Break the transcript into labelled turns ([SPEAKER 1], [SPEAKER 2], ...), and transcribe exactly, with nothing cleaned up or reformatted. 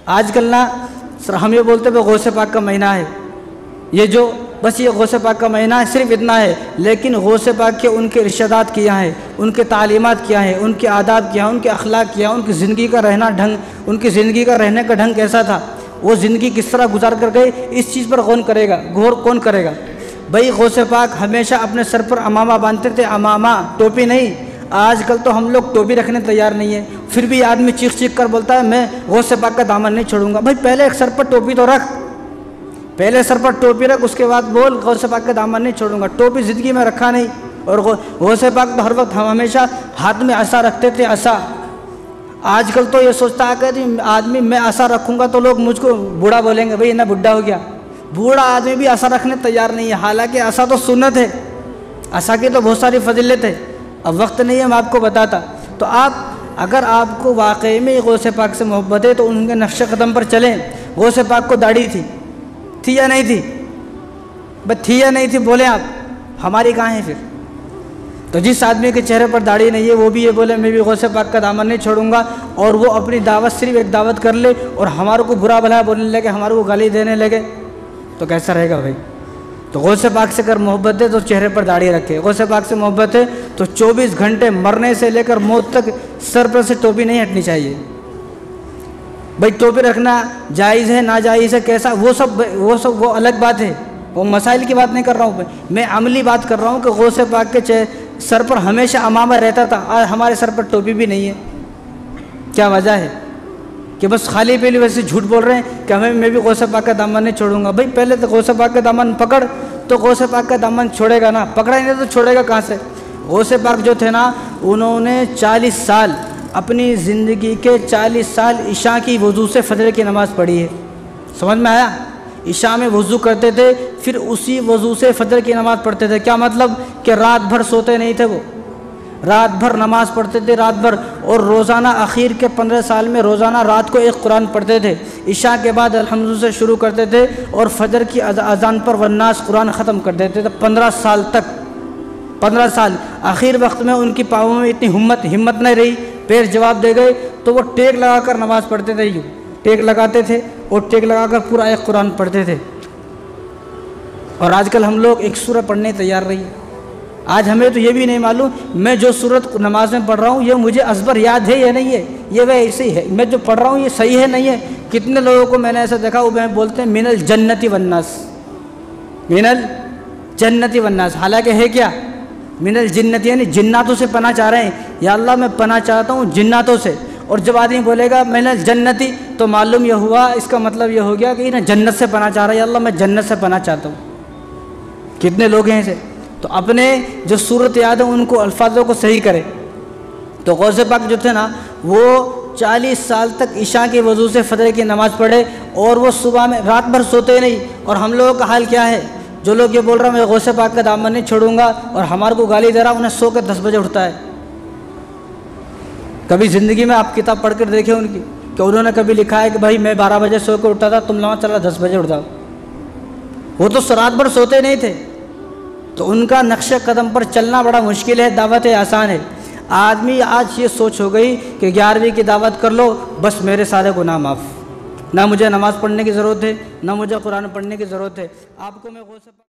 [SPEAKER 1] आजकल ना सर हम ये बोलते हैं गौसे पाक का महीना है, ये जो बस ये गौसे पाक का महीना है सिर्फ इतना है, लेकिन गौसे पाक के उनके इरशादात किया है, उनके तालीमात क्या है, उनके आदाब क्या है, उनके अखलाक क्या है, उनकी ज़िंदगी का रहना ढंग, उनकी ज़िंदगी का रहने का ढंग कैसा था, वो ज़िंदगी किस तरह गुजार कर गए, इस चीज़ पर कौन करेगा, गौर कौन करेगा। भाई गौसे पाक हमेशा अपने सर पर अमामा बांधते थे, अमामा टोपी नहीं। आजकल तो हम लोग टोपी रखने तैयार नहीं है, फिर भी आदमी चीख चीख कर बोलता है मैं गौसे पाक का दामन नहीं छोड़ूंगा। भाई पहले एक सर पर टोपी तो रख, पहले सर पर टोपी रख, उसके बाद बोल गौसे पाक का दामन नहीं छोड़ूंगा। टोपी ज़िंदगी में रखा नहीं। और गौसे पाक तो हर वक्त हम हमेशा हाथ में असा रखते थे, असा। आजकल तो ये सोचता है कि आदमी मैं असा रखूँगा तो लोग मुझको बूढ़ा बोलेंगे, भाई ना बुढ़ा हो गया। बूढ़ा आदमी भी असा रखने तैयार नहीं है, हालांकि असा तो सुन्नत है, असा की तो बहुत सारी फजीलत है। अब वक्त नहीं है मैं आपको बताता। तो आप अगर आपको वाकई में गौसे पाक से मोहब्बत है तो उनके नक्श कदम पर चलें। गौसे पाक को दाढ़ी थी थी या नहीं थी, बस थी या नहीं थी बोले आप, हमारी कहाँ है फिर। तो जिस आदमी के चेहरे पर दाढ़ी नहीं है वो भी ये बोले मैं भी गौसे पाक का दामन नहीं छोड़ूंगा, और वो अपनी दावत सिर्फ एक दावत कर ले और हमारे को बुरा भला बोलने लगे, हमारे को गाली देने लगे, तो कैसा रहेगा भाई। तो गौसे पाक से अगर मोहब्बत है तो चेहरे पर दाढ़ी रखे। गौसे पाक से मोहब्बत है तो चौबीस घंटे मरने से लेकर मौत तक सर पर से टोपी नहीं हटनी चाहिए। भाई टोपी रखना जायज़ है नाजायज़ है कैसा, वो सब वो सब वो अलग बात है, वो मसाइल की बात नहीं कर रहा हूँ मैं, अमली बात कर रहा हूँ कि गौसे पाक के सर पर हमेशा अमामा रहता था, आज हमारे सर पर टोपी भी नहीं है। क्या वजह है कि बस खाली पीली वैसे झूठ बोल रहे हैं कि हमें मैं भी गौसे पाक का दामन नहीं छोड़ूंगा। भाई पहले तो गौसे पाक का दामन पकड़ तो गौसे पाक का दामन छोड़ेगा ना, पकड़ा ही नहीं तो छोड़ेगा कहाँ से। गौसे पाक जो थे ना उन्होंने चालीस साल अपनी ज़िंदगी के चालीस साल इशा की वज़ू से फजर की नमाज़ पढ़ी है। समझ में आया। इशा में वज़ू करते थे, फिर उसी वज़ू से फजर की नमाज़ पढ़ते थे। क्या मतलब कि रात भर सोते नहीं थे, वो रात भर नमाज़ पढ़ते थे, रात भर। और रोज़ाना आखिर के पंद्रह साल में रोज़ाना रात को एक कुरान पढ़ते थे। इशा के बाद अल्हम्दुलिल्लाह से शुरू करते थे और फजर की अज़ान पर वन्नास कुरान ख़त्म कर देते थे। पंद्रह साल तक, पंद्रह साल। आखिर वक्त में उनकी पाँवों में इतनी हिम्मत हिम्मत नहीं रही, पैर जवाब दे गए, तो वो टेक लगा कर नमाज़ पढ़ते थे। यूँ टेक लगाते थे और टेक लगा कर पूरा एक कुरान पढ़ते थे। और आजकल हम लोग एक सूरत पढ़ने तैयार रही है। आज हमें तो ये भी नहीं मालूम मैं जो सूरत नमाज में पढ़ रहा हूँ ये मुझे असबर याद है या नहीं है, ये वह ऐसे ही है, मैं जो पढ़ रहा हूँ ये सही है नहीं है। कितने लोगों को मैंने ऐसा देखा, वो मैं बोलते हैं मिनल जन्नती वन्नास, मिनल जन्नती वन्नास, हालांकि है क्या मिनल जिन्नती, यानी जिन्नातों से पनाह चाह रहे हैं। या अल्लाह मैं पनाह चाहता हूँ जिन्नातों से। और जब आदमी बोलेगा मिनल जन्नती तो मालूम यह हुआ, इसका मतलब यह हो गया कि ना जन्नत से पनाह चाह रहा है, या अल्लाह मैं जन्नत से पनाह चाहता हूँ। कितने लोग हैं ऐसे। तो अपने जो सूरत याद है उनको अल्फाजों को सही करें। तो गौसे पाक जो थे ना वो चालीस साल तक इशा की वजू से फजर की नमाज़ पढ़े और वो सुबह में रात भर सोते नहीं। और हम लोगों का हाल क्या है, जो लोग ये बोल रहा मैं गौसे पाक का दामन नहीं छोड़ूंगा और हमारे को गाली दे रहा, उन्हें सो के दस बजे उठता है। कभी ज़िंदगी में आप किताब पढ़ कर देखे उनकी कि उन्होंने कभी लिखा है कि भाई मैं बारह बजे सो के उठता था, तुम नमाज चला दस बजे उठ जाओ। वो तो रात भर सोते नहीं थे। तो उनका नक्श कदम पर चलना बड़ा मुश्किल है, दावत आसान है। आदमी आज ये सोच हो गई कि ग्यारहवीं की दावत कर लो बस मेरे सारे गुनाह माफ़, ना मुझे नमाज़ पढ़ने की ज़रूरत है ना मुझे कुरान पढ़ने की ज़रूरत है। आपको मैं